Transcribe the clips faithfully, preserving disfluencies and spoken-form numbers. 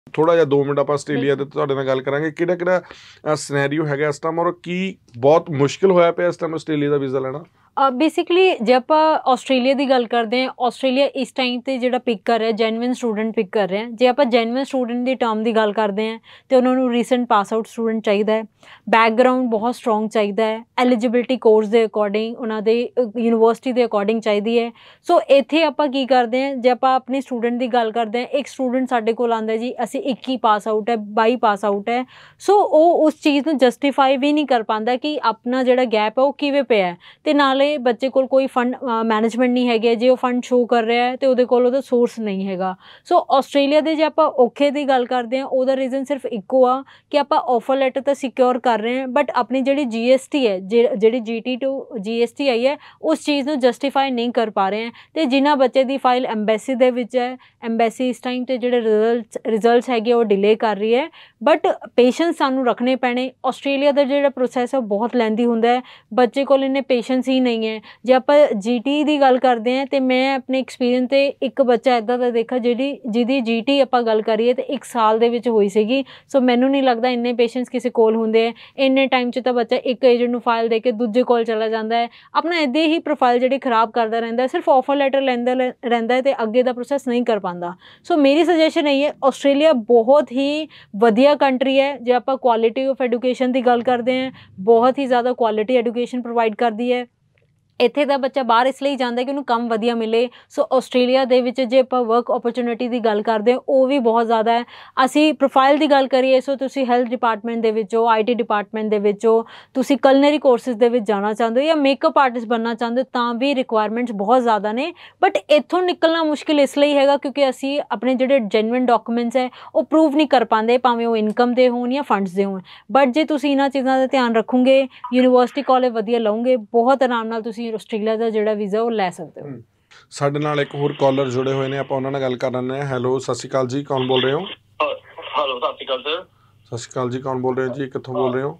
ਥੋੜਾ ਜਿਹਾ ਦੋ ਮਿੰਟ ਆਪਾਂ ਆਸਟ੍ਰੇਲੀਆ ਦੇ ਤੁਹਾਡੇ ਨਾਲ ਗੱਲ ਕਰਾਂਗੇ, ਕਿਹੜਾ ਕਿਹੜਾ ਸਿਨੈਰੀਓ ਹੈਗਾ ਇਸ ਟਾਈਮ ਔਰ ਕੀ ਬਹੁਤ ਮੁਸ਼ਕਿਲ ਹੋਇਆ ਪਿਆ ਇਸ ਟਾਈਮ ਆਸਟ੍ਰੇਲੀਆ ਦਾ ਵੀਜ਼ਾ ਲੈਣਾ? ਬੇਸਿਕਲੀ ਜੇ ਆਪਾਂ ਆਸਟ੍ਰੇਲੀਆ ਦੀ ਗੱਲ ਕਰਦੇ ਹਾਂ, ਆਸਟ੍ਰੇਲੀਆ ਇਸ ਟਾਈਮ 'ਤੇ ਜਿਹੜਾ ਪਿਕ ਕਰ ਰਿਹਾ ਜੈਨੂਇਨ ਸਟੂਡੈਂਟ ਪਿਕ ਕਰ ਰਿਹਾ। ਜੇ ਆਪਾਂ ਜੈਨੂਇਨ ਸਟੂਡੈਂਟ ਦੀ ਟਰਮ ਦੀ ਗੱਲ ਕਰਦੇ ਹਾਂ ਤਾਂ ਉਹਨਾਂ ਨੂੰ ਰੀਸੈਂਟ ਪਾਸ ਆਊਟ ਸਟੂਡੈਂਟ ਚਾਹੀਦਾ ਹੈ, ਬੈਕਗਰਾਊਂਡ ਬਹੁਤ ਸਟਰੋਂਗ ਚਾਹੀਦਾ ਹੈ, ਐਲੀਜੀਬਿਲਿਟੀ ਕੋਰਸ ਦੇ ਅਕੋਰਡਿੰਗ ਉਹਨਾਂ ਦੇ ਯੂਨੀਵਰਸਿਟੀ ਦੇ ਅਕੋਰਡਿੰਗ ਚਾਹੀਦੀ ਹੈ। ਸੋ ਇੱਥੇ ਆਪਾਂ ਕੀ ਕਰਦੇ ਹਾਂ, ਜੇ ਆਪਾਂ ਆਪਣੇ ਸਟੂਡੈਂਟ ਦੀ ਗੱਲ ਕਰਦੇ ਹਾਂ, ਇੱਕ ਸਟੂਡੈਂਟ ਸਾਡੇ ਕੋਲ ਆਉਂਦਾ ਜੀ ਅਸੀਂ ਇੱਕੀ ਪਾਸ ਆਊਟ ਹੈ, ਬਾਈ ਪਾਸ ਆਊਟ ਹੈ। ਸੋ ਉਹ ਉਸ ਚੀਜ਼ ਨੂੰ ਜਸਟੀਫਾਈ ਵੀ ਨਹੀਂ ਕਰ ਪਾਉਂਦਾ ਕਿ ਆਪਣਾ ਜਿਹੜਾ ਗੈਪ ਹੈ ਉਹ ਕਿਵੇਂ ਪਿਆ, ਅਤੇ ਨਾਲੇ ਬੱਚੇ ਕੋਲ ਕੋਈ ਫੰਡ ਮੈਨੇਜਮੈਂਟ ਨਹੀਂ ਹੈਗੇ। ਜੇ ਉਹ ਫੰਡ ਸ਼ੋ ਕਰ ਰਿਹਾ ਹੈ ਅਤੇ ਉਹਦੇ ਕੋਲ ਉਹਦਾ ਸੋਰਸ ਨਹੀਂ ਹੈਗਾ। ਸੋ ਆਸਟ੍ਰੇਲੀਆ ਦੇ ਜੇ ਆਪਾਂ ਔਖੇ ਦੀ ਗੱਲ ਕਰਦੇ ਹਾਂ, ਉਹਦਾ ਰੀਜ਼ਨ ਸਿਰਫ ਇੱਕੋ ਆ ਕਿ ਆਪਾਂ ਆਫਰ ਲੈਟਰ ਤਾਂ ਸਿਕਿਉਰ ਕਰ ਰਹੇ ਹਾਂ, ਬਟ ਆਪਣੀ ਜਿਹੜੀ ਜੀ ਐਸ ਟੀ ਹੈ, ਜਿਹੜੀ G T to G S T ਆਈ ਹੈ, ਉਸ ਚੀਜ਼ ਨੂੰ ਜਸਟੀਫਾਈ ਨਹੀਂ ਕਰ ਪਾ ਰਹੇ ਹੈ। ਅਤੇ ਜਿਨ੍ਹਾਂ ਬੱਚੇ ਦੀ ਫਾਈਲ ਐਮਬੈਸੀ ਦੇ ਵਿੱਚ ਹੈ, ਐਮਬੈਸੀ ਇਸ ਟਾਈਮ 'ਤੇ ਜਿਹੜੇ ਰਿਜ਼ਲਟਸ ਰਿਜ਼ਲਟਸ ਹੈਗੇ ਉਹ ਡਿਲੇ ਕਰ ਰਹੀ ਹੈ। ਬਟ ਪੇਸ਼ੈਂਸ ਸਾਨੂੰ ਰੱਖਣੇ ਪੈਣੇ। ਆਸਟ੍ਰੇਲੀਆ ਦਾ ਜਿਹੜਾ ਪ੍ਰੋਸੈਸ ਹੈ ਉਹ ਬਹੁਤ ਲੈਂਦੀ ਹੁੰਦਾ ਹੈ, ਬੱਚੇ ਕੋਲ ਇੰਨੇ ਪੇਸ਼ੈਂਸ ਹੀ ਨਹੀਂ ਹੈ। ਜੇ ਆਪਾਂ ਜੀ ਟੀ ਦੀ ਗੱਲ ਕਰਦੇ ਹਾਂ, ਅਤੇ ਮੈਂ ਆਪਣੇ ਐਕਸਪੀਰੀਅੰਸ 'ਤੇ ਇੱਕ ਬੱਚਾ ਇੱਦਾਂ ਦਾ ਦੇਖਿਆ ਜਿਹੜੀ ਜਿਹਦੀ ਜੀ ਟੀ ਆਪਾਂ ਗੱਲ ਕਰੀਏ ਤਾਂ ਇੱਕ ਸਾਲ ਦੇ ਵਿੱਚ ਹੋਈ ਸੀਗੀ। ਸੋ ਮੈਨੂੰ ਨਹੀਂ ਲੱਗਦਾ ਇੰਨੇ ਪੇਸ਼ੈਂਸ ਕਿਸੇ ਕੋਲ ਹੁੰਦੇ ਹੈ। ਇੰਨੇ ਟਾਈਮ 'ਚ ਤਾਂ ਬੱਚਾ ਇੱਕ ਏਜੰਟ ਨੂੰ ਫਾਈਲ ਦੇ ਕੇ ਦੂਜੇ ਕੋਲ ਚਲਾ ਜਾਂਦਾ ਹੈ, ਆਪਣਾ ਇੱਦਾਂ ਹੀ ਪ੍ਰੋਫਾਈਲ ਜਿਹੜੀ ਖ਼ਰਾਬ ਕਰਦਾ ਰਹਿੰਦਾ, ਸਿਰਫ ਆਫਰ ਲੈਟਰ ਲੈਂਦਾ ਰਹਿੰਦਾ ਅਤੇ ਅੱਗੇ ਦਾ ਪ੍ਰੋਸੈਸ ਨਹੀਂ ਕਰ ਪਾਉਂਦਾ। ਸੋ ਮੇਰੀ ਸੁਜੈਸ਼ਨ ਇਹੀ ਹੈ, ਆਸਟ੍ਰੇਲੀਆ ਬਹੁਤ ਹੀ ਵਧੀਆ ਕੰਟਰੀ ਹੈ। ਜੇ ਆਪਾਂ ਕੁਆਲਿਟੀ ਆਫ ਐਜੂਕੇਸ਼ਨ ਦੀ ਗੱਲ ਕਰਦੇ ਹਾਂ, ਬਹੁਤ ਹੀ ਜ਼ਿਆਦਾ ਕੁਆਲਿਟੀ ਐਜੂਕੇਸ਼ਨ ਪ੍ਰੋਵਾਈਡ ਕਰਦੀ ਹੈ। ਇੱਥੇ ਦਾ ਬੱਚਾ ਬਾਹਰ ਇਸ ਲਈ ਜਾਂਦਾ ਕਿ ਉਹਨੂੰ ਕੰਮ ਵਧੀਆ ਮਿਲੇ। ਸੋ ਆਸਟ੍ਰੇਲੀਆ ਦੇ ਵਿੱਚ ਜੇ ਆਪਾਂ ਵਰਕ ਓਪਰਚੁਨਿਟੀ ਦੀ ਗੱਲ ਕਰਦੇ ਹਾਂ, ਉਹ ਵੀ ਬਹੁਤ ਜ਼ਿਆਦਾ ਹੈ। ਅਸੀਂ ਪ੍ਰੋਫਾਈਲ ਦੀ ਗੱਲ ਕਰੀਏ, ਸੋ ਤੁਸੀਂ ਹੈਲਥ ਡਿਪਾਰਟਮੈਂਟ ਦੇ ਵਿੱਚ ਹੋ, ਆਈ ਟੀ ਡਿਪਾਰਟਮੈਂਟ ਦੇ ਵਿੱਚ ਹੋ, ਤੁਸੀਂ ਕਲਨਰੀ ਕੋਰਸਿਸ ਦੇ ਵਿੱਚ ਜਾਣਾ ਚਾਹੁੰਦੇ ਹੋ ਜਾਂ ਮੇਕਅਪ ਆਰਟਿਸਟ ਬਣਨਾ ਚਾਹੁੰਦੇ ਹੋ, ਤਾਂ ਵੀ ਰਿਕੁਆਇਰਮੈਂਟਸ ਬਹੁਤ ਜ਼ਿਆਦਾ ਨੇ। ਬਟ ਇੱਥੋਂ ਨਿਕਲਣਾ ਮੁਸ਼ਕਿਲ ਇਸ ਲਈ ਹੈਗਾ ਕਿਉਂਕਿ ਅਸੀਂ ਆਪਣੇ ਜਿਹੜੇ ਜੈਨੂਇਨ ਡਾਕੂਮੈਂਟਸ ਹੈ ਉਹ ਪ੍ਰੂਵ ਨਹੀਂ ਕਰ ਪਾਉਂਦੇ, ਭਾਵੇਂ ਉਹ ਇਨਕਮ ਦੇ ਹੋਣ ਜਾਂ ਫੰਡਸ ਦੇ ਹੋਣ। ਬਟ ਜੇ ਤੁਸੀਂ ਇਹਨਾਂ ਚੀਜ਼ਾਂ ਦਾ ਧਿਆਨ ਰੱਖੋਗੇ, ਯੂਨੀਵਰਸਿਟੀ ਕਾਲਜ ਵਧੀਆ ਲਓਗੇ, ਬਹੁਤ ਆਰਾਮ ਨਾਲ ਤੁਸੀਂ ਆਸਟ੍ਰੇਲੀਆ ਦਾ ਜਿਹੜਾ ਵੀਜ਼ਾ ਉਹ ਲੈ ਸਕਦੇ ਹੋ। ਸਾਡੇ ਨਾਲ ਇੱਕ ਹੋਰ ਕਾਲਰ ਜੁੜੇ ਹੋਏ ਨੇ, ਆਪਾਂ ਉਹਨਾਂ ਨਾਲ ਗੱਲ ਕਰ ਲੈਂਦੇ ਹਾਂ। ਹੈਲੋ, ਸਤਿ ਸ਼੍ਰੀ ਅਕਾਲ ਜੀ, ਕੌਣ ਬੋਲ ਰਹੇ ਹੋ? ਹੈਲੋ, ਸਤਿ ਸ਼੍ਰੀ ਅਕਾਲ ਸਰ। ਸਤਿ ਸ਼੍ਰੀ ਅਕਾਲ ਜੀ, ਕੌਣ ਬੋਲ ਰਹੇ ਹੋ ਜੀ, ਕਿੱਥੋਂ ਬੋਲ ਰਹੇ ਹੋ?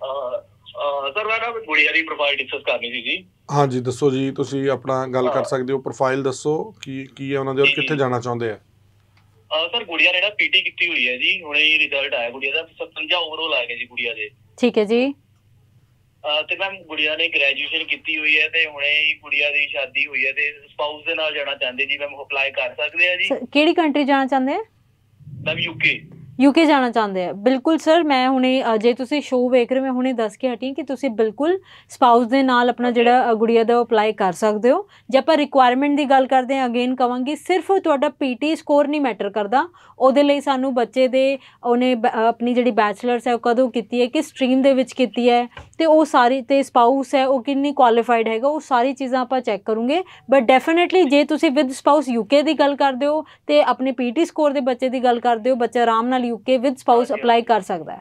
ਸਰ ਮੈਂ ਨਾ ਗੁੜੀਆ ਦੀ ਪ੍ਰੋਫਾਈਲ ਡਿਸਕਸ ਕਰਨੀ ਸੀ ਜੀ। ਹਾਂਜੀ ਦੱਸੋ ਜੀ, ਤੁਸੀਂ ਆਪਣਾ ਗੱਲ ਕਰ ਸਕਦੇ ਹੋ, ਪ੍ਰੋਫਾਈਲ ਦੱਸੋ ਕੀ ਕੀ ਹੈ ਉਹਨਾਂ ਦੇ ਔਰ ਕਿੱਥੇ ਜਾਣਾ ਚਾਹੁੰਦੇ ਆ? ਸਰ ਗੁੜੀਆ ਨੇ ਨਾ ਪੀਟੀ ਕੀਤੀ ਹੋਈ ਹੈ ਜੀ, ਹੁਣੇ ਹੀ ਰਿਜ਼ਲਟ ਆਇਆ ਗੁੜੀਆ ਦਾ, ਸਤਵੰਜਾ ਓਵਰਆਲ ਆ ਗਿਆ ਜੀ ਗੁੜੀਆ ਦੇ। ਠੀਕ ਹੈ ਜੀ। ਤੇ ਮੈਮ ਗੁੜੀਆ ਨੇ ਗ੍ਰੈਜੂਏਸ਼ਨ ਕੀਤੀ ਹੋਈ ਹੈ ਤੇ ਹੁਣੇ ਹੀ ਗੁੜੀਆ ਦੀ ਸ਼ਾਦੀ ਹੋਈ ਹੈ ਤੇ ਸਪਾਊਸ ਦੇ ਨਾਲ ਜਾਣਾ ਚਾਹੁੰਦੇ ਜੀ, ਮੈਮ ਅਪਲਾਈ ਕਰ ਸਕਦੇ ਆ ਜੀ? ਕਿਹੜੀ ਕੰਟਰੀ ਜਾਣਾ ਚਾਹੁੰਦੇ ਆ? Ma'am UK. ਯੂਕੇ ਜਾਣਾ ਚਾਹੁੰਦੇ ਆ? ਬਿਲਕੁਲ ਸਰ, ਮੈਂ ਹੁਣੇ ਜੇ ਤੁਸੀਂ ਸ਼ੋਅ ਵੇਖ ਰਹੇ, ਮੈਂ ਹੁਣੇ ਦੱਸ ਕੇ ਹਟੀ ਕਿ ਤੁਸੀਂ ਬਿਲਕੁਲ ਸਪਾਊਸ ਦੇ ਨਾਲ ਆਪਣਾ ਜਿਹੜਾ ਗੁੜੀਆ ਦਾ ਅਪਲਾਈ ਕਰ ਸਕਦੇ ਹੋ। ਜੇ ਆਪਾਂ ਰਿਕੁਆਇਰਮੈਂਟ ਦੀ ਗੱਲ ਕਰਦੇ ਹਾਂ, ਅਗੇਨ ਕਹਾਂਗੀ ਸਿਰਫ ਤੁਹਾਡਾ ਪੀ ਟੀ ਸਕੋਰ ਨਹੀਂ ਮੈਟਰ ਕਰਦਾ। ਉਹਦੇ ਲਈ ਸਾਨੂੰ ਬੱਚੇ ਦੇ ਉਹਨੇ ਆਪਣੀ ਜਿਹੜੀ ਬੈਚਲਰਸ ਹੈ ਉਹ ਕਦੋਂ ਕੀਤੀ ਹੈ, ਕਿਸ ਸਟਰੀਮ ਦੇ ਵਿੱਚ ਕੀਤੀ ਹੈ, ਅਤੇ ਉਹ ਸਾਰੀ ਅਤੇ ਸਪਾਊਸ ਹੈ ਉਹ ਕਿੰਨੀ ਕੁਆਲੀਫਾਈਡ ਹੈਗਾ, ਉਹ ਸਾਰੀ ਚੀਜ਼ਾਂ ਆਪਾਂ ਚੈੱਕ ਕਰੂੰਗੇ। ਬਟ ਡੈਫੀਨੇਟਲੀ ਜੇ ਤੁਸੀਂ ਵਿਦ ਸਪਾਊਸ ਯੂਕੇ ਦੀ ਗੱਲ ਕਰਦੇ ਹੋ ਅਤੇ ਆਪਣੇ ਪੀ ਟੀ ਸਕੋਰ ਦੇ ਬੱਚੇ ਦੀ ਗੱਲ ਕਰਦੇ ਹੋ, ਬੱਚਾ ਆਰਾਮ ਨਾਲ ਯੂਕੇ ਵਿਦ ਸਪਾਊਸ ਅਪਲਾਈ ਕਰ ਸਕਦਾ ਹੈ।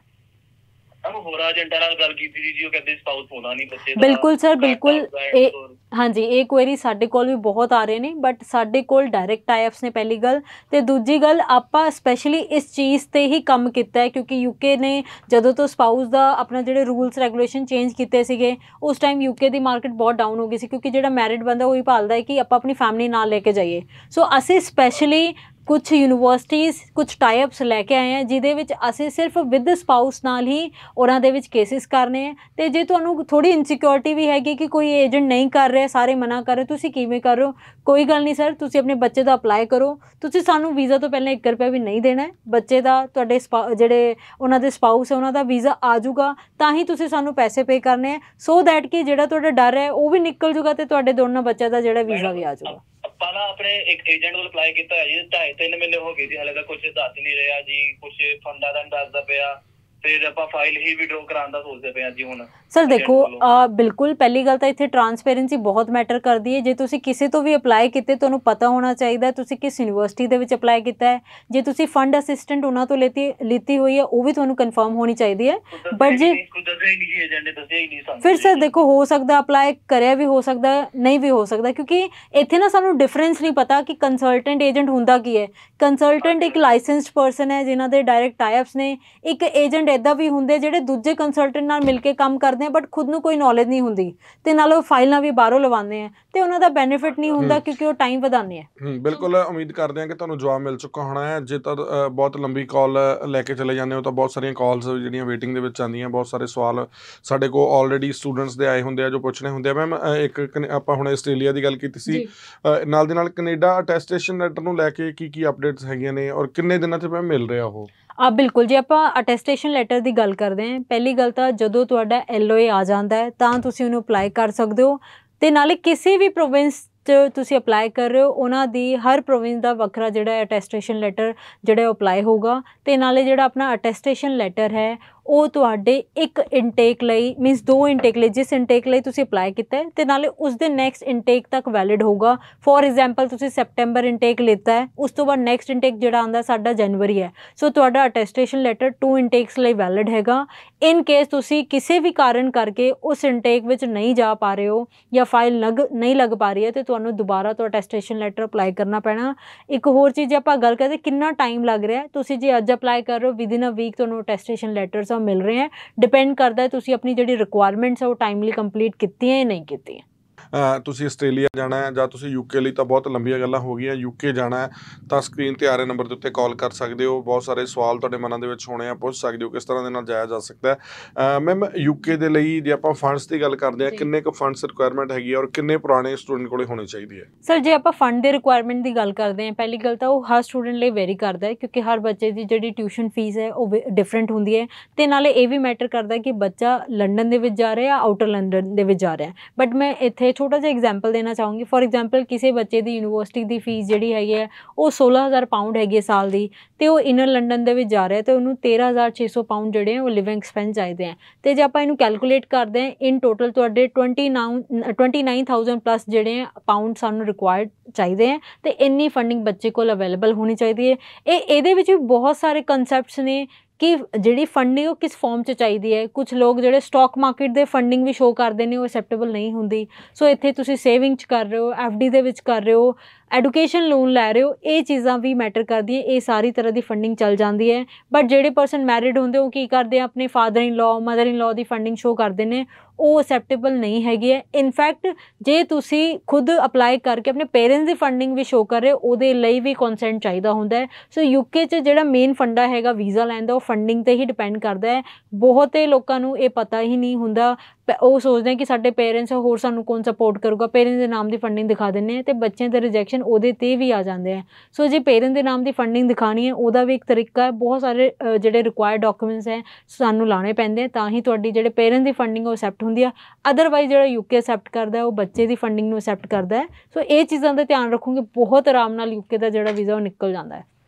ਹੋਰ ਏਜੰਟਾਂ ਨਾਲ ਗੱਲ ਕੀਤੀ ਸੀ ਜੀ, ਉਹ ਕਹਿੰਦੇ ਸਪਾਊਸ ਹੋਣਾ ਨਹੀਂ ਬੱਚੇ ਦਾ। ਬਿਲਕੁਲ ਸਰ, ਬਿਲਕੁਲ। ਇਹ ਹਾਂਜੀ, ਇਹ ਕੁਐਰੀ ਸਾਡੇ ਕੋਲ ਵੀ ਬਹੁਤ ਆ ਰਹੇ ਨੇ, ਬਟ ਸਾਡੇ ਕੋਲ ਡਾਇਰੈਕਟ ਟਾਈਪਸ ਨੇ ਪਹਿਲੀ ਗੱਲ, ਅਤੇ ਦੂਜੀ ਗੱਲ ਆਪਾਂ ਸਪੈਸ਼ਲੀ ਇਸ ਚੀਜ਼ 'ਤੇ ਹੀ ਕੰਮ ਕੀਤਾ ਹੈ ਕਿਉਂਕਿ ਯੂਕੇ ਨੇ ਜਦੋਂ ਤੋਂ ਸਪਾਊਸ ਦਾ ਆਪਣਾ ਜਿਹੜੇ ਰੂਲਸ ਰੈਗੂਲੇਸ਼ਨ ਚੇਂਜ ਕੀਤੇ ਸੀਗੇ, ਉਸ ਟਾਈਮ ਯੂਕੇ ਦੀ ਮਾਰਕੀਟ ਬਹੁਤ ਡਾਊਨ ਹੋ ਗਈ ਸੀ ਕਿਉਂਕਿ ਜਿਹੜਾ ਮੈਰਿਡ ਬੰਦਾ ਉਹੀ ਭਾਲਦਾ ਹੈ ਕਿ ਆਪਾਂ ਆਪਣੀ ਫੈਮਿਲੀ ਨਾਲ ਲੈ ਕੇ ਜਾਈਏ। ਸੋ ਅਸੀਂ ਸਪੈਸ਼ਲੀ ਕੁਛ ਯੂਨੀਵਰਸਿਟੀਜ਼ ਕੁਛ ਟਾਈਅਪਸ ਲੈ ਕੇ ਆਏ ਹਾਂ ਜਿਹਦੇ ਵਿੱਚ ਅਸੀਂ ਸਿਰਫ ਵਿਦ ਸਪਾਊਸ ਨਾਲ ਹੀ ਉਹਨਾਂ ਦੇ ਵਿੱਚ ਕੇਸਿਸ ਕਰਨੇ ਹੈ। ਅਤੇ ਜੇ ਤੁਹਾਨੂੰ ਥੋੜ੍ਹੀ ਇਨਸਿਕਿਉਰਿਟੀ ਵੀ ਹੈਗੀ ਕਿ ਕੋਈ ਏਜੰਟ ਨਹੀਂ ਕਰ ਰਿਹਾ, ਸਾਰੇ ਮਨਾ ਕਰ ਰਹੇ, ਤੁਸੀਂ ਕਿਵੇਂ ਕਰ ਰਹੇ ਹੋ, ਕੋਈ ਗੱਲ ਨਹੀਂ ਸਰ, ਤੁਸੀਂ ਆਪਣੇ ਬੱਚੇ ਦਾ ਅਪਲਾਈ ਕਰੋ। ਤੁਸੀਂ ਸਾਨੂੰ ਵੀਜ਼ਾ ਤੋਂ ਪਹਿਲਾਂ ਇੱਕ ਰੁਪਇਆ ਵੀ ਨਹੀਂ ਦੇਣਾ, ਬੱਚੇ ਦਾ ਤੁਹਾਡੇ ਸਪਾ ਜਿਹੜੇ ਉਹਨਾਂ ਦੇ ਸਪਾਊਸ ਹੈ ਉਹਨਾਂ ਦਾ ਵੀਜ਼ਾ ਆ ਜਾਊਗਾ, ਤਾਂ ਹੀ ਤੁਸੀਂ ਸਾਨੂੰ ਪੈਸੇ ਪੇ ਕਰਨੇ ਹੈ, ਸੋ ਦੈਟ ਕਿ ਜਿਹੜਾ ਤੁਹਾਡਾ ਡਰ ਹੈ ਉਹ ਵੀ ਨਿਕਲ ਜੂਗਾ ਅਤੇ ਤੁਹਾਡੇ ਦੋਨੋਂ ਬੱਚਿਆਂ ਦਾ ਜਿਹੜਾ ਵੀਜ਼ਾ ਵੀ ਆ ਜਾਊਗਾ। ਆਪਾਂ ਨਾ ਆਪਣੇ ਇੱਕ ਏਜੰਟ ਕੋਲ ਅਪਲਾਈ ਕੀਤਾ ਹੈ ਜੀ, ਢਾਈ ਤਿੰਨ ਮਹੀਨੇ ਹੋ ਗਏ ਜੀ, ਹਾਲੇ ਤਾਂ ਕੁਛ ਦੱਸ ਨਹੀਂ ਰਿਹਾ ਜੀ, ਕੁਛ ਫੰਡਾਂ ਦਾ ਨਹੀਂ ਦੱਸਦਾ ਪਿਆ, ਫਿਰ ਆਪਾਂ ਫਾਈਲ ਹੀ ਵਿਡਰੋ ਕਰਾਉਣ ਦਾ ਸੋਚਦੇ ਪਏ ਹਾਂ ਜੀ ਹੁਣ। ਸਰ ਦੇਖੋ, ਬਿਲਕੁਲ ਪਹਿਲੀ ਗੱਲ ਤਾਂ ਇੱਥੇ ਟਰਾਂਸਪੇਰੈਂਸੀ ਬਹੁਤ ਮੈਟਰ ਕਰਦੀ ਹੈ। ਜੇ ਤੁਸੀਂ ਕਿਸੇ ਤੋਂ ਵੀ ਅਪਲਾਈ ਕੀਤੇ, ਤੁਹਾਨੂੰ ਪਤਾ ਹੋਣਾ ਚਾਹੀਦਾ ਤੁਸੀਂ ਕਿਸ ਯੂਨੀਵਰਸਿਟੀ ਦੇ ਵਿੱਚ ਅਪਲਾਈ ਕੀਤਾ ਹੈ। ਜੇ ਤੁਸੀਂ ਫੰਡ ਅਸਿਸਟੈਂਟ ਉਹਨਾਂ ਤੋਂ ਲੈਤੀ ਲਿੱਤੀ ਹੋਈ ਹੈ, ਉਹ ਵੀ ਤੁਹਾਨੂੰ ਕਨਫਰਮ ਹੋਣੀ ਚਾਹੀਦੀ ਹੈ। ਬਟ ਜੇ ਫਿਰ ਸਰ ਦੇਖੋ, ਹੋ ਸਕਦਾ ਅਪਲਾਈ ਕਰਿਆ ਵੀ ਹੋ ਸਕਦਾ, ਨਹੀਂ ਵੀ ਹੋ ਸਕਦਾ, ਕਿਉਂਕਿ ਇੱਥੇ ਨਾ ਸਾਨੂੰ ਡਿਫਰੈਂਸ ਨਹੀਂ ਪਤਾ ਕਿ ਕੰਸਲਟੈਂਟ ਏਜੰਟ ਹੁੰਦਾ ਕੀ ਹੈ। ਕੰਸਲਟੈਂਟ ਇੱਕ ਲਾਇਸੈਂਸਡ ਪਰਸਨ ਹੈ ਜਿਨ੍ਹਾਂ ਦੇ ਡਾਇਰੈਕਟ ਟਾਈਅਪਸ ਨੇ, ਇੱਕ ਏਜੰਟ ਇੱਦਾਂ ਵੀ ਹੁੰਦੇ ਜਿਹੜੇ ਦੂਜੇ ਕੰਸਲਟੈਂਟ ਨਾਲ ਮਿਲ ਕੇ ਕੰਮ ਕਰਦੇ ਆ ਬਟ ਖੁਦ ਨੂੰ ਕੋਈ ਨੌਲੇਜ ਨਹੀਂ ਹੁੰਦੀ ਤੇ ਨਾਲ ਉਹ ਫਾਈਲਾਂ ਵੀ ਬਾਹਰੋਂ ਲਵਾਉਂਦੇ ਆ ਤੇ ਉਹਨਾਂ ਦਾ ਬੈਨੀਫਿਟ ਨਹੀਂ ਹੁੰਦਾ ਕਿਉਂਕਿ ਉਹ ਟਾਈਮ ਵਧਾਉਂਦੇ ਆ। ਹੂੰ ਬਿਲਕੁਲ, ਉਮੀਦ ਕਰਦੇ ਹਾਂ ਕਿ ਤੁਹਾਨੂੰ ਜਵਾਬ ਮਿਲ ਚੁੱਕਾ ਹੋਣਾ ਹੈ। ਜੇ ਤਾਂ ਅ, ਬਹੁਤ ਲੰਬੀ ਕਾਲ ਲੈ ਕੇ ਚਲੇ ਜਾਂਦੇ ਹੋ ਤਾਂ ਬਹੁਤ ਸਾਰੀਆਂ ਕਾਲਸ ਜਿਹੜੀਆਂ ਵੇਟਿੰਗ ਦੇ ਵਿੱਚ ਆਉਂਦੀਆਂ, ਬਹੁਤ ਸਾਰੇ ਸਵਾਲ ਸਾਡੇ ਕੋਲ ਆਲਰੇਡੀ ਸਟੂਡੈਂਟਸ ਦੇ ਆਏ ਹੁੰਦੇ ਆ ਜੋ ਪੁੱਛਣੇ ਹੁੰਦੇ ਆ। ਮੈਮ ਇੱਕ ਕਨੇ- ਆਪਾਂ ਹੁਣ ਆਸਟ੍ਰੇਲੀਆ ਦੀ ਗੱਲ ਕੀਤੀ ਸੀ, ਅ, ਨਾਲ ਦੀ ਨਾਲ ਕੈਨੇਡਾ ਅਟੈਸਟੇਸ਼ਨ ਲੈਟਰ ਨੂੰ ਲੈ ਕੇ ਕੀ ਕੀ ਅਪਡੇਟਸ ਹੈਗੀਆਂ ਨੇ ਔਰ ਕਿੰਨੇ ਦਿਨਾਂ 'ਚ ਮੈਮ ਮਿਲ ਰਿਹਾ ਉਹ? ਆ ਬਿਲਕੁਲ, ਜੇ ਆਪਾਂ ਅਟੈਸਟੇਸ਼ਨ ਲੈਟਰ ਦੀ ਗੱਲ ਕਰਦੇ ਹਾਂ, ਪਹਿਲੀ ਗੱਲ ਤਾਂ ਜਦੋਂ ਤੁਹਾਡਾ ਐਲ ਓ ਏ ਆ ਜਾਂਦਾ ਹੈ ਤਾਂ ਤੁਸੀਂ ਉਹਨੂੰ ਅਪਲਾਈ ਕਰ ਸਕਦੇ ਹੋ ਤੇ ਨਾਲੇ ਕਿਸੇ ਵੀ ਪ੍ਰੋਵਿੰਸ 'ਚ ਤੁਸੀਂ ਅਪਲਾਈ ਕਰ ਰਹੇ ਹੋ ਉਹਨਾਂ ਦੀ ਹਰ ਪ੍ਰੋਵਿੰਸ ਦਾ ਵੱਖਰਾ ਜਿਹੜਾ ਅਟੈਸਟੇਸ਼ਨ ਲੈਟਰ ਜਿਹੜਾ ਉਹ ਅਪਲਾਈ ਹੋਊਗਾ ਤੇ ਨਾਲੇ ਜਿਹੜਾ ਆਪਣਾ ਅਟੈਸਟੇਸ਼ਨ ਲੈਟਰ ਹੈ ਉਹ ਤੁਹਾਡੇ ਇੱਕ ਇਨਟੇਕ ਲਈ ਮੀਨਸ ਦੋ ਇਨਟੇਕ ਲਈ ਜਿਸ ਇਨਟੇਕ ਲਈ ਤੁਸੀਂ ਅਪਲਾਈ ਕੀਤਾ ਹੈ ਤੇ ਨਾਲੇ ਉਸ ਦੇ ਨੈਕਸਟ ਇਨਟੇਕ ਤੱਕ ਵੈਲਿਡ ਹੋਊਗਾ। ਫੋਰ ਐਗਜ਼ਾਮਪਲ ਤੁਸੀਂ ਸੈਪਟੈਂਬਰ ਇਨਟੇਕ ਲਿੱਤਾ ਹੈ, ਉਸ ਤੋਂ ਬਾਅਦ ਨੈਕਸਟ ਇਨਟੇਕ ਜਿਹੜਾ ਆਉਂਦਾ ਸਾਡਾ ਜਨਵਰੀ ਹੈ, ਸੋ ਤੁਹਾਡਾ ਅਟੈਸਟੇਸ਼ਨ ਲੈਟਰ ਟੂ ਇਨਟੇਕਸ ਲਈ ਵੈਲਿਡ ਹੈਗਾ। ਇਨ ਕੇਸ ਤੁਸੀਂ ਕਿਸੇ ਵੀ ਕਾਰਨ ਕਰਕੇ ਉਸ ਇਨਟੇਕ ਵਿੱਚ ਨਹੀਂ ਜਾ ਪਾ ਰਹੇ ਹੋ ਜਾਂ ਫਾਈਲ ਲੱਗ ਨਹੀਂ ਲੱਗ ਪਾ ਰਹੀ ਹੈ ਤੇ ਤੁਹਾਨੂੰ ਦੁਬਾਰਾ ਤੋਂ ਅਟੈਸਟੇਸ਼ਨ ਲੈਟਰ ਅਪਲਾਈ ਕਰਨਾ ਪੈਣਾ। ਇੱਕ ਹੋਰ ਚੀਜ਼, ਆਪਾਂ ਗੱਲ ਕਰਦੇ ਕਿੰਨਾ ਟਾਈਮ ਲੱਗ ਰਿਹਾ, ਤੁਸੀਂ ਜੇ ਅੱਜ ਅਪਲਾਈ ਕਰ ਰਹੇ ਹੋ ਵਿਦਿਨ ਅ ਵੀਕ ਤੁਹਾਨੂੰ ਅਟੈਸਟੇਸ਼ਨ ਲੈਟਰਸ ਮਿਲ ਰਹੇ ਹੈ। ਡਿਪੈਂਡ ਕਰਦਾ ਹੈ ਤੁਸੀਂ ਆਪਣੀ ਜਿਹੜੀ ਰਿਕੁਆਇਰਮੈਂਟਸ ਹੈ ਉਹ ਟਾਈਮਲੀ ਕੰਪਲੀਟ ਕੀਤੀਆਂ ਜਾਂ ਨਹੀਂ ਕੀਤੀਆਂ। ਤੁਸੀਂ ਆਸਟ੍ਰੇਲੀਆ ਜਾਣਾ ਹੈ ਜਾਂ ਤੁਸੀਂ ਯੂਕੇ ਲਈ ਤਾਂ ਬਹੁਤ ਲੰਬੀਆਂ ਗੱਲਾਂ ਹੋ ਗਈਆਂ, ਯੂਕੇ ਜਾਣਾ ਹੈ ਤਾਂ ਸਕਰੀਨ 'ਤੇ ਆ ਰਹੇ ਨੰਬਰ ਦੇ ਉੱਤੇ ਕਾਲ ਕਰ ਸਕਦੇ ਹੋ। ਬਹੁਤ ਸਾਰੇ ਸਵਾਲ ਤੁਹਾਡੇ ਮਨਾਂ ਦੇ ਵਿੱਚ ਹੋਣੇ ਆ, ਪੁੱਛ ਸਕਦੇ ਹੋ ਕਿਸ ਤਰ੍ਹਾਂ ਦੇ ਨਾਲ ਜਾਇਆ ਜਾ ਸਕਦਾ ਹੈ। ਮੈਮ ਯੂਕੇ ਦੇ ਲਈ ਜੇ ਆਪਾਂ ਫੰਡਸ ਦੀ ਗੱਲ ਕਰਦੇ ਹਾਂ, ਕਿੰਨੇ ਕੁ ਫੰਡਸ ਰਿਕੁਆਇਰਮੈਂਟ ਹੈਗੀ ਔਰ ਕਿੰਨੇ ਪੁਰਾਣੇ ਸਟੂਡੈਂਟ ਕੋਲ ਹੋਣੀ ਚਾਹੀਦੀ ਹੈ? ਸਰ ਜੇ ਆਪਾਂ ਫੰਡ ਦੇ ਰਿਕੁਆਇਰਮੈਂਟ ਦੀ ਗੱਲ ਕਰਦੇ ਹਾਂ, ਪਹਿਲੀ ਗੱਲ ਤਾਂ ਉਹ ਹਰ ਸਟੂਡੈਂਟ ਲਈ ਵੇਰੀ ਕਰਦਾ ਹੈ ਕਿਉਂਕਿ ਹਰ ਬੱਚੇ ਦੀ ਜਿਹੜੀ ਟਿਊਸ਼ਨ ਫੀਸ ਹੈ ਉਹ ਡਿਫਰੈਂਟ ਹੁੰਦੀ ਹੈ ਤੇ ਨਾਲੇ ਇਹ ਵੀ ਮੈਟਰ ਕਰਦਾ ਕਿ ਬੱਚਾ ਲੰਡਨ ਦੇ ਵਿੱਚ ਜਾ ਰਿਹਾ ਜਾਂ ਆਊਟਰ ਲੰਡਨ ਦੇ ਵਿੱਚ ਜਾ ਰਿਹਾ। ਬਟ ਮੈਂ ਇੱਥੇ ਛੋਟਾ ਜਿਹਾ ਐਗਜ਼ਾਮਪਲ ਦੇਣਾ ਚਾਹੂੰਗੀ। ਫੋਰ ਐਗਜ਼ਾਮਪਲ ਕਿਸੇ ਬੱਚੇ ਦੀ ਯੂਨੀਵਰਸਿਟੀ ਦੀ ਫੀਸ ਜਿਹੜੀ ਹੈਗੀ ਹੈ ਉਹ ਸੋਲਾਂ ਹਜ਼ਾਰ ਪਾਊਂਡ ਹੈਗੀ ਹੈ ਸਾਲ ਦੀ ਤੇ ਉਹ ਇਨਰ ਲੰਡਨ ਦੇ ਵਿੱਚ ਜਾ ਰਿਹਾ ਤੇ ਉਹਨੂੰ ਤੇਰ੍ਹਾਂ ਹਜ਼ਾਰ ਛੇ ਸੌ ਪਾਊਂਡ ਜਿਹੜੇ ਆ ਉਹ ਲਿਵਿੰਗ ਐਕਸਪੈਂਸ ਚਾਹੀਦੇ ਆ ਤੇ ਜੇ ਆਪਾਂ ਇਹਨੂੰ ਕੈਲਕੂਲੇਟ ਕਰਦੇ ਹਾਂ ਇਨ ਟੋਟਲ ਤੁਹਾਡੇ twenty nine twenty nine thousand plus ਜਿਹੜੇ ਆ ਪਾਊਂਡ ਸਾਨੂੰ ਰਿਕੁਆਇਰਡ ਚਾਹੀਦੇ ਆ ਤੇ ਇੰਨੀ ਫੰਡਿੰਗ ਬੱਚੇ ਕੋਲ ਅਵੇਲੇਬਲ ਹੋਣੀ ਚਾਹੀਦੀ ਹੈ। ਇਹ ਇਹਦੇ ਵਿੱਚ ਵੀ ਬਹੁਤ ਸਾਰੇ ਕਨਸੈਪਟਸ ਨੇ ਕਿ ਜਿਹੜੀ ਫੰਡਿੰਗ ਉਹ ਕਿਸ ਫਾਰਮ 'ਚ ਚਾਹੀਦੀ ਹੈ। ਕੁਛ ਲੋਕ ਜਿਹੜੇ ਸਟਾਕ ਮਾਰਕੀਟ ਦੇ ਫੰਡਿੰਗ ਵੀ ਸ਼ੋਅ ਕਰਦੇ ਨੇ ਉਹ ਐਕਸੈਪਟੇਬਲ ਨਹੀਂ ਹੁੰਦੀ। ਸੋ ਇੱਥੇ ਤੁਸੀਂ ਸੇਵਿੰਗ 'ਚ ਕਰ ਰਹੇ ਹੋ, ਐਫ ਡੀ ਦੇ ਵਿੱਚ ਕਰ ਰਹੇ ਹੋ, ਐਡੂਕੇਸ਼ਨ ਲੋਨ ਲੈ ਰਹੇ ਹੋ, ਇਹ ਚੀਜ਼ਾਂ ਵੀ ਮੈਟਰ ਕਰਦੀਆਂ। ਇਹ ਸਾਰੀ ਤਰ੍ਹਾਂ ਦੀ ਫੰਡਿੰਗ ਚੱਲ ਜਾਂਦੀ ਹੈ। ਬਟ ਜਿਹੜੇ ਪਰਸਨ ਮੈਰਿਡ ਹੁੰਦੇ ਉਹ ਕੀ ਕਰਦੇ ਆ, ਆਪਣੇ father in law mother in law ਦੀ ਫੰਡਿੰਗ ਸ਼ੋਅ ਕਰਦੇ ਨੇ, ਉਹ ਅਸੈਪਟੇਬਲ ਨਹੀਂ ਹੈਗੀ ਹੈ। ਇਨਫੈਕਟ ਜੇ ਤੁਸੀਂ ਖੁਦ ਅਪਲਾਈ ਕਰਕੇ ਆਪਣੇ ਪੇਰੈਂਟਸ ਦੀ ਫੰਡਿੰਗ ਵੀ ਸ਼ੋਅ ਕਰ ਰਹੇ ਹੋ ਉਹਦੇ ਲਈ ਵੀ ਕੰਸੈਂਟ ਚਾਹੀਦਾ ਹੁੰਦਾ ਹੈ। ਸੋ ਯੂਕੇ 'ਚ ਜਿਹੜਾ ਮੇਨ ਫੰਡਾ ਹੈਗਾ ਵੀਜ਼ਾ ਲੈਣ ਦਾ ਉਹ ਫੰਡਿੰਗ 'ਤੇ ਹੀ ਡਿਪੈਂਡ ਕਰਦਾ ਹੈ। ਬਹੁਤੇ ਲੋਕਾਂ ਨੂੰ ਇਹ ਪਤਾ ਹੀ ਨਹੀਂ ਹੁੰਦਾ, ਉਹ ਸੋਚਦੇ ਕਿ ਸਾਡੇ ਪੇਰੈਂਟਸ ਹੋਰ ਸਾਨੂੰ ਕੌਣ ਸਪੋਰਟ ਕਰੂਗਾ, ਪੇਰੈਂਟਸ ਦੇ ਨਾਮ ਦੀ ਫੰਡਿੰਗ ਦਿਖਾ ਦਿੰਦੇ ਆ ਤੇ ਬੱਚਿਆਂ ਦੇ ਰਿਜੈਕਸ਼ਨ ਉਹਦੇ 'ਤੇ ਵੀ ਆ ਜਾਂਦੇ ਆ। ਸੋ ਜੇ ਪੇਰੈਂਟਸ ਦੇ ਨਾਮ ਦੀ ਫੰਡਿੰਗ ਦਿਖਾਣੀ ਹੈ ਉਹਦਾ ਵੀ ਇੱਕ ਤਰੀਕਾ ਹੈ। ਬਹੁਤ ਸਾਰੇ ਜਿਹੜੇ ਰਿਕੁਆਇਰਡ ਡਾਕੂਮੈਂਟਸ ਹੈ ਸਾਨੂੰ ਲਾਉਣੇ ਪੈਂਦੇ ਆ ਤਾਂ ਹੀ ਤੁਹਾਡੀ ਜਿਹੜੇ ਪੇਰੈਂਟਸ ਦੀ ਫੰਡਿੰਗ ਉਹ ਅਸੈਪਟ ਹੁੰਦੀ ਆ। ਅਦਰਵਾਈਜ਼ ਜਿਹੜਾ ਯੂਕੇ ਅਸੈਪਟ ਕਰਦਾ ਉਹ ਬੱਚੇ ਦੀ ਫੰਡਿੰਗ ਨੂੰ ਅਸੈਪਟ ਕਰਦਾ ਹੈ। ਸੋ ਇਹ ਚੀਜ਼ਾਂ ਦਾ ਧਿਆਨ ਰੱਖੋਗੇ, ਬਹੁਤ ਆਰਾਮ ਨਾਲ ਯੂਕੇ ਦਾ ਜਿਹੜਾ ਵੀਜ਼ਾ ਉਹ ਨਿਕਲ ਜਾਂਦਾ ਹੈ।